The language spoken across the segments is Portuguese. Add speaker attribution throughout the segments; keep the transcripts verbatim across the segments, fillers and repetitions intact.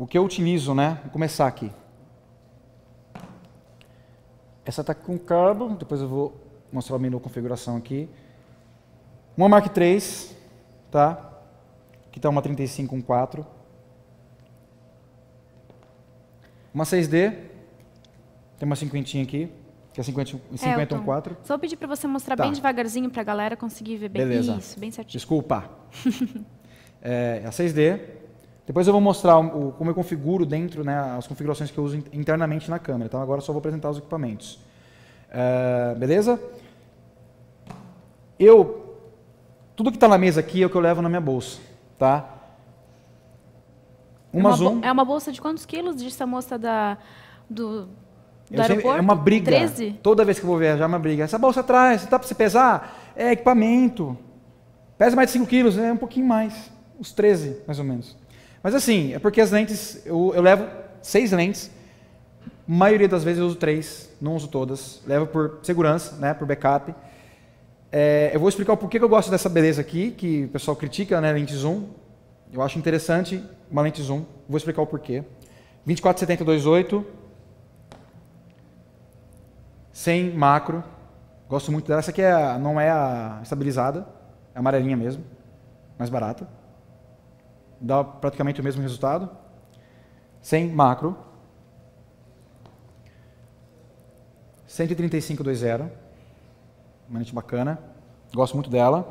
Speaker 1: o que eu utilizo, né? Vou começar aqui. Essa está com carbo, depois eu vou mostrar o menu configuração aqui. Uma Mark três, tá? Aqui está uma trinta e cinco com quatro. Uma seis D, tem uma cinquentinha aqui, que é cinquenta, cinquenta com quatro.
Speaker 2: Só vou pedir para você mostrar
Speaker 1: Tá.
Speaker 2: bem devagarzinho para a galera conseguir ver bem.
Speaker 1: Beleza.
Speaker 2: Isso, bem certinho.
Speaker 1: Desculpa. É a seis D. Depois eu vou mostrar o, como eu configuro dentro, né, as configurações que eu uso internamente na câmera. Então agora eu só vou apresentar os equipamentos. É, beleza? Eu, tudo que está na mesa aqui é o que eu levo na minha bolsa, tá? Uma,
Speaker 2: é, uma
Speaker 1: zoom.
Speaker 2: é uma bolsa de quantos quilos? Disse a moça da, do, do
Speaker 1: Eu
Speaker 2: aeroporto?
Speaker 1: sempre, é uma briga.
Speaker 2: treze?
Speaker 1: Toda vez que eu vou viajar é uma briga. Essa bolsa atrás, tá para você pesar? É equipamento. Pesa mais de cinco quilos, é um pouquinho mais. Uns treze, mais ou menos. Mas assim, é porque as lentes, eu, eu levo seis lentes. A maioria das vezes eu uso três, não uso todas. Levo por segurança, né, por backup. É, eu vou explicar o porquê que eu gosto dessa beleza aqui, que o pessoal critica, né, lente zoom. Eu acho interessante uma lente zoom. Vou explicar o porquê. vinte e quatro setenta dois oito. Sem macro. Gosto muito dela. Essa aqui é a, não é a estabilizada. É a amarelinha mesmo. Mais barata. Dá praticamente o mesmo resultado. Sem macro. cento e trinta e cinco dois zero. Uma lente bacana. Gosto muito dela.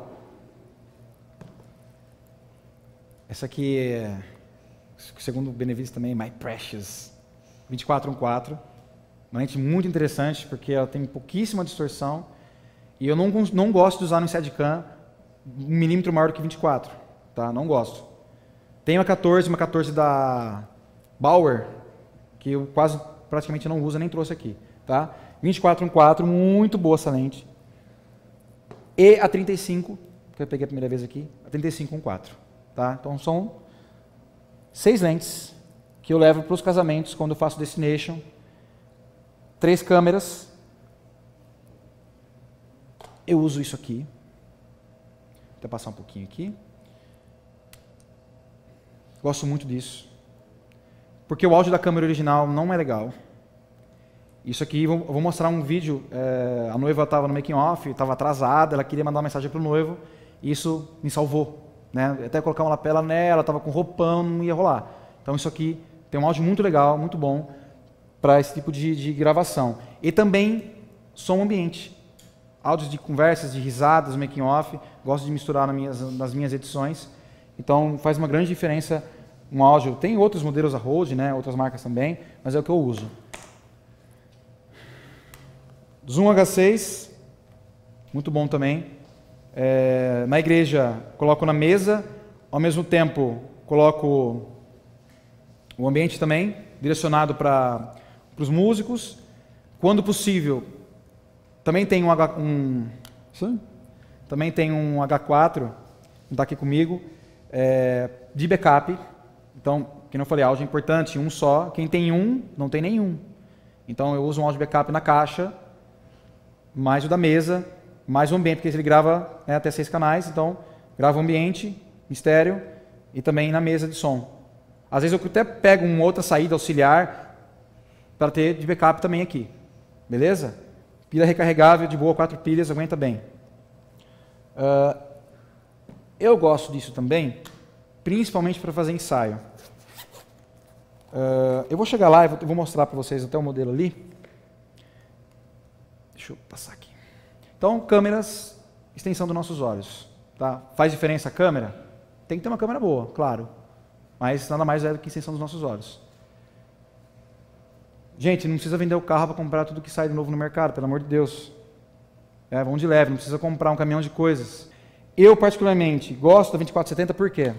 Speaker 1: Essa aqui é, segundo o Benevides também, My Precious vinte e quatro um quatro. Uma lente muito interessante, porque ela tem pouquíssima distorção. E eu não, não gosto de usar no Steadicam um milímetro maior do que vinte e quatro. Tá? Não gosto. Tem uma quatorze, uma quatorze da Bauer, que eu quase praticamente não uso, nem trouxe aqui. Tá? vinte e quatro um quatro, muito boa essa lente. E a trinta e cinco, que eu peguei a primeira vez aqui, a trinta e cinco um quatro. Tá? Então são seis lentes que eu levo para os casamentos quando eu faço destination. Três câmeras. Eu uso isso aqui. Vou até passar um pouquinho aqui. Gosto muito disso. Porque o áudio da câmera original não é legal. Isso aqui, eu vou mostrar um vídeo. É, a noiva estava no making off, estava atrasada, ela queria mandar uma mensagem para o noivo. E isso me salvou. Né? Até colocar uma lapela nela, estava com roupão, não ia rolar. Então isso aqui tem um áudio muito legal, muito bom para esse tipo de, de gravação. E também som ambiente. Áudios de conversas, de risadas, making off. Gosto de misturar nas minhas, nas minhas edições. Então faz uma grande diferença um áudio. Tem outros modelos a Rode, né? Outras marcas também, mas é o que eu uso. Zoom H seis, muito bom também. É, na igreja, coloco na mesa, ao mesmo tempo coloco o ambiente também, direcionado para os músicos. Quando possível, também tem um, H, um, também tem um H quatro, que está aqui comigo, é, de backup. Então, como eu falei, áudio é importante, um só. Quem tem um, não tem nenhum. Então, eu uso um áudio backup na caixa, mais o da mesa, mais o ambiente, porque ele grava, né, até seis canais, então grava o ambiente, estéreo, e também na mesa de som. Às vezes eu até pego uma outra saída auxiliar para ter de backup também aqui. Beleza? Pilha recarregável, de boa, quatro pilhas, aguenta bem. Uh, eu gosto disso também, principalmente para fazer ensaio. Uh, eu vou chegar lá e vou, vou mostrar para vocês até o modelo ali. Deixa eu passar aqui. Então, câmeras, extensão dos nossos olhos. Tá? Faz diferença a câmera? Tem que ter uma câmera boa, claro. Mas nada mais é do que extensão dos nossos olhos. Gente, não precisa vender o carro para comprar tudo que sai de novo no mercado, pelo amor de Deus. É, vão de leve, não precisa comprar um caminhão de coisas. Eu, particularmente, gosto da vinte e quatro setenta por quê?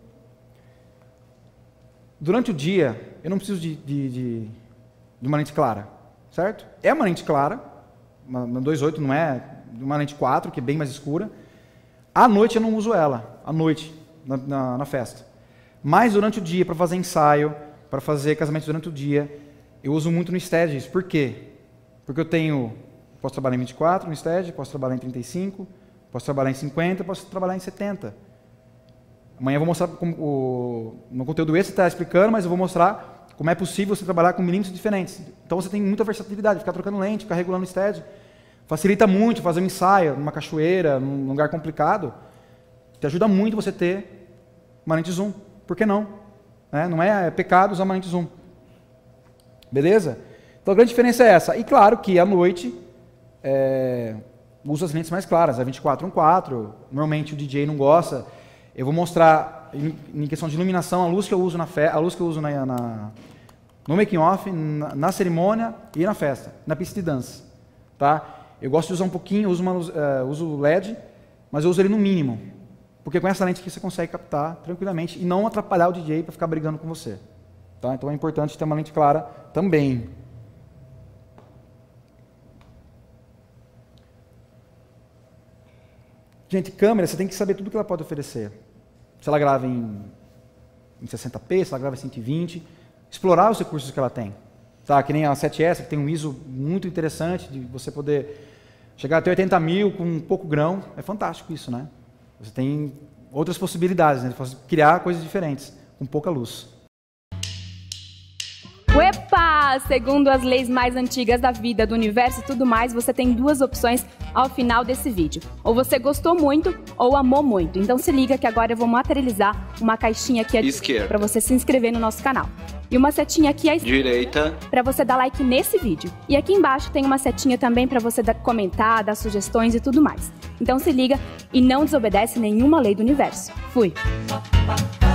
Speaker 1: Durante o dia, eu não preciso de, de, de, de uma lente clara, certo? É uma lente clara, uma, uma dois ponto oito não é uma lente quatro, que é bem mais escura. À noite eu não uso ela, à noite, na, na, na festa. Mas durante o dia, para fazer ensaio, para fazer casamento durante o dia, eu uso muito no Steady. Por quê? Porque eu tenho, posso trabalhar em vinte e quatro no Steady, posso trabalhar em trinta e cinco, posso trabalhar em cinquenta, posso trabalhar em setenta. Amanhã eu vou mostrar, como o, no conteúdo esse está explicando, mas eu vou mostrar como é possível você trabalhar com milímetros diferentes. Então você tem muita versatilidade, ficar trocando lente, ficar regulando o steady. Facilita muito fazer um ensaio numa cachoeira, num lugar complicado. Te ajuda muito você ter uma lente zoom. Por que não? É, não é, é pecado usar uma lente zoom. Beleza? Então a grande diferença é essa. E claro que à noite, é, uso as lentes mais claras, a vinte e quatro um quatro. Normalmente o D J não gosta. Eu vou mostrar, em questão de iluminação, a luz que eu uso na fe a luz que eu uso na, na, no making off, na, na cerimônia e na festa, na pista de dança. Tá? Eu gosto de usar um pouquinho, uso, uma luz, uh, uso L E D, mas eu uso ele no mínimo. Porque com essa lente aqui você consegue captar tranquilamente e não atrapalhar o D J para ficar brigando com você. Tá? Então é importante ter uma lente clara também. Gente, câmera, você tem que saber tudo que ela pode oferecer. Se ela grava em, em sessenta p, se ela grava em cento e vinte, explorar os recursos que ela tem. Tá? Que nem a sete S, que tem um I S O muito interessante, de você poder chegar até oitenta mil com pouco grão. É fantástico isso, né? Você tem outras possibilidades, né? De criar coisas diferentes, com pouca luz.
Speaker 3: Uepa! Segundo as leis mais antigas da vida, do universo e tudo mais, você tem duas opções ao final desse vídeo. Ou você gostou muito, ou amou muito. Então se liga que agora eu vou materializar uma caixinha aqui à esquerda para você se inscrever no nosso canal. E uma setinha aqui à direita para você dar like nesse vídeo. E aqui embaixo tem uma setinha também para você dar, comentar, dar sugestões e tudo mais. Então se liga e não desobedece nenhuma lei do universo. Fui!